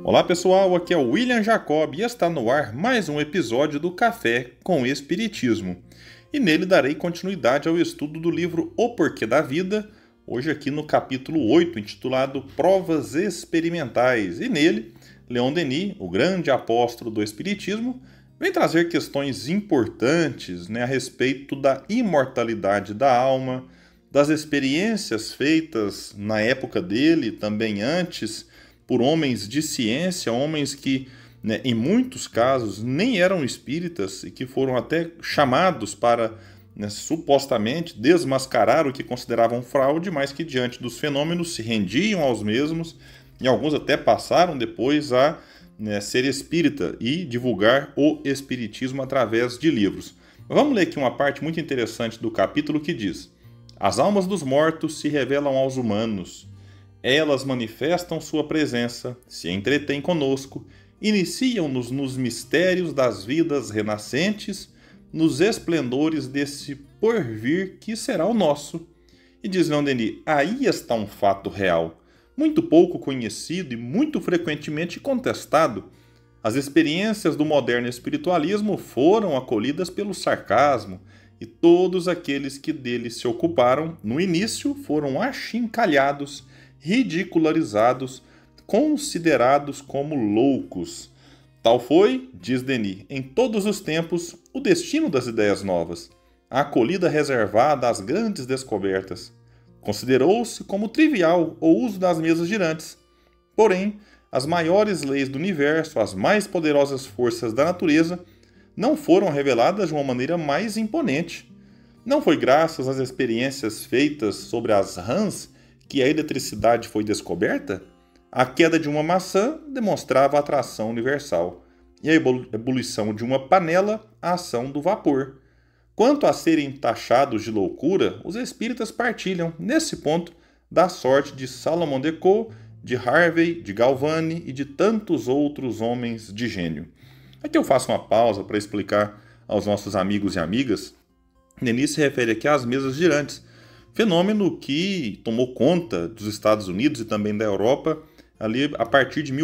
Olá pessoal, aqui é o William Jacob e está no ar mais um episódio do Café com Espiritismo. E nele darei continuidade ao estudo do livro O Porquê da Vida, hoje aqui no capítulo 8, intitulado Provas Experimentais. E nele, Leon Denis, o grande apóstolo do Espiritismo, vem trazer questões importantes a respeito da imortalidade da alma, das experiências feitas na época dele, também antes, por homens de ciência, homens que, em muitos casos, nem eram espíritas e que foram até chamados para, supostamente, desmascarar o que consideravam fraude, mas que, diante dos fenômenos, se rendiam aos mesmos e alguns até passaram depois a ser espírita e divulgar o espiritismo através de livros. Vamos ler aqui uma parte muito interessante do capítulo que diz: as almas dos mortos se revelam aos humanos. Elas manifestam sua presença, se entretêm conosco, iniciam-nos nos mistérios das vidas renascentes, nos esplendores desse porvir que será o nosso. E diz Leon Denis, aí está um fato real, muito pouco conhecido e muito frequentemente contestado. As experiências do moderno espiritualismo foram acolhidas pelo sarcasmo, e todos aqueles que dele se ocuparam, no início, foram achincalhados, ridicularizados, considerados como loucos. Tal foi, diz Denis, em todos os tempos, o destino das ideias novas, a acolhida reservada às grandes descobertas. Considerou-se como trivial o uso das mesas girantes. Porém, as maiores leis do universo, as mais poderosas forças da natureza, não foram reveladas de uma maneira mais imponente. Não foi graças às experiências feitas sobre as rãs que a eletricidade foi descoberta? A queda de uma maçã demonstrava a atração universal, e a ebulição de uma panela, a ação do vapor. Quanto a serem taxados de loucura, os espíritas partilham, nesse ponto, da sorte de Salomon de Coe, de Harvey, de Galvani e de tantos outros homens de gênio. Aqui eu faço uma pausa para explicar aos nossos amigos e amigas. Denis se refere aqui às mesas girantes, fenômeno que tomou conta dos Estados Unidos e também da Europa ali a partir de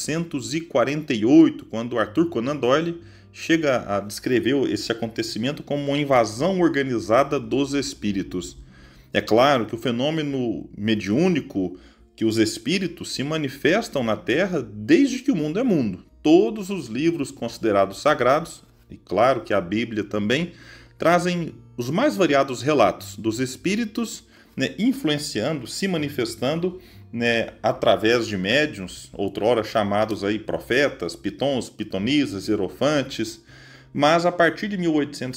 1848, quando Arthur Conan Doyle chega a descrever esse acontecimento como uma invasão organizada dos espíritos. É claro que o fenômeno mediúnico, que os espíritos se manifestam na Terra desde que o mundo é mundo. Todos os livros considerados sagrados, e claro que a Bíblia também, trazem os mais variados relatos dos espíritos influenciando, se manifestando através de médiuns, outrora chamados aí profetas, pitons, pitonisas, hierofantes. Mas a partir de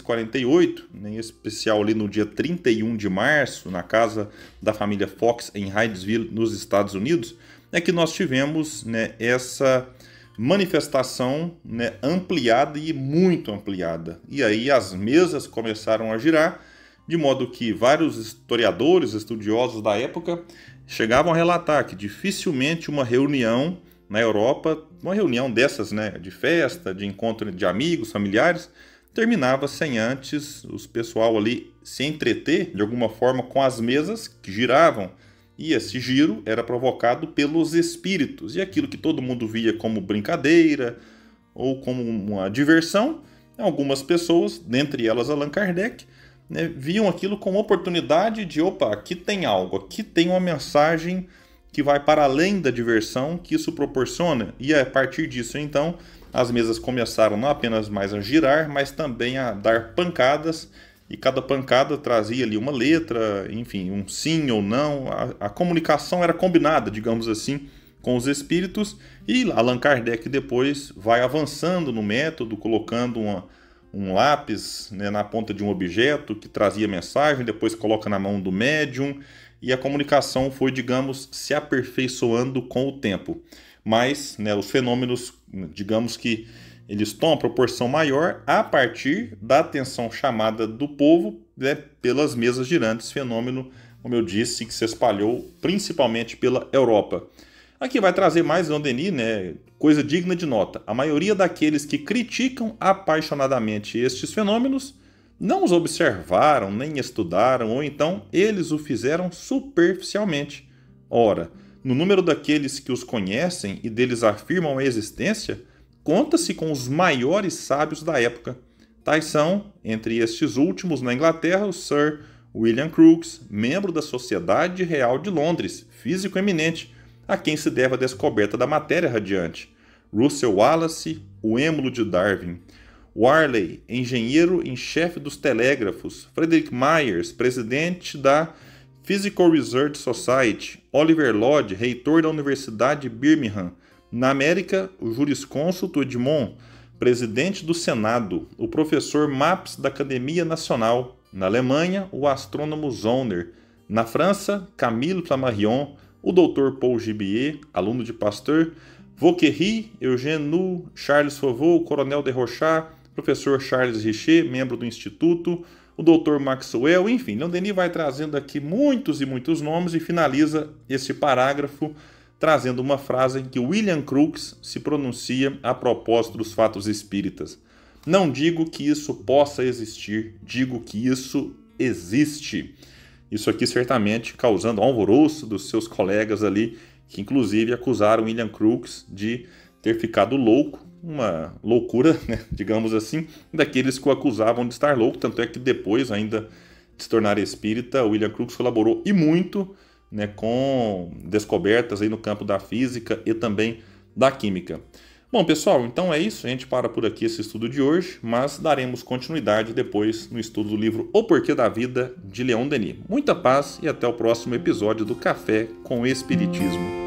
1848, em especial ali no dia 31 de março, na casa da família Fox em Hydesville, nos Estados Unidos, é que nós tivemos essa manifestação ampliada e muito ampliada. E aí as mesas começaram a girar, de modo que vários historiadores, estudiosos da época, chegavam a relatar que dificilmente uma reunião na Europa, uma reunião dessas de festa, de encontro de amigos, familiares, terminava sem antes o pessoal ali se entreter de alguma forma com as mesas que giravam. E esse giro era provocado pelos espíritos. E aquilo que todo mundo via como brincadeira ou como uma diversão, algumas pessoas, dentre elas Allan Kardec, viam aquilo como oportunidade de, opa, aqui tem algo, aqui tem uma mensagem que vai para além da diversão que isso proporciona. E a partir disso, então, as mesas começaram não apenas mais a girar, mas também a dar pancadas. E cada pancada trazia ali uma letra, enfim, um sim ou não. A comunicação era combinada, digamos assim, com os espíritos. E Allan Kardec depois vai avançando no método, colocando um lápis na ponta de um objeto que trazia mensagem, depois coloca na mão do médium. E a comunicação foi, digamos, se aperfeiçoando com o tempo. Mas os fenômenos, digamos que eles tomam uma proporção maior a partir da atenção chamada do povo pelas mesas girantes, fenômeno, como eu disse, que se espalhou principalmente pela Europa. Aqui vai trazer mais Leon Denis, coisa digna de nota. A maioria daqueles que criticam apaixonadamente estes fenômenos não os observaram, nem estudaram, ou então eles o fizeram superficialmente. Ora, No número daqueles que os conhecem e deles afirmam a existência, conta-se com os maiores sábios da época. Tais são, entre estes últimos na Inglaterra, o Sir William Crookes, membro da Sociedade Real de Londres, físico eminente, a quem se deve a descoberta da matéria radiante. Russell Wallace, o êmulo de Darwin. Warley, engenheiro em chefe dos telégrafos. Frederick Myers, presidente da Physical Research Society. Oliver Lodge, reitor da Universidade de Birmingham. Na América, o jurisconsulto Edmond, presidente do Senado. O professor Mapes da Academia Nacional. Na Alemanha, o astrônomo Zollner. Na França, Camille Flammarion, o Dr. Paul Gibier, aluno de Pasteur, Vauquery, Eugène Nou, Charles Foveau, Coronel de Rochat, professor Charles Richer, membro do Instituto, o Dr. Maxwell, enfim, Leon Denis vai trazendo aqui muitos e muitos nomes e finaliza esse parágrafo trazendo uma frase em que William Crookes se pronuncia a propósito dos fatos espíritas. Não digo que isso possa existir, digo que isso existe. Isso aqui certamente causando alvoroço dos seus colegas ali, que inclusive acusaram William Crookes de ter ficado louco, uma loucura, né, digamos assim, daqueles que o acusavam de estar louco, tanto é que depois, ainda de se tornar espírita, William Crookes colaborou e muito, né, com descobertas aí no campo da física e também da química. Bom, pessoal, então é isso. A gente para por aqui esse estudo de hoje, mas daremos continuidade depois no estudo do livro O Porquê da Vida, de Leon Denis. Muita paz e até o próximo episódio do Café com Espiritismo.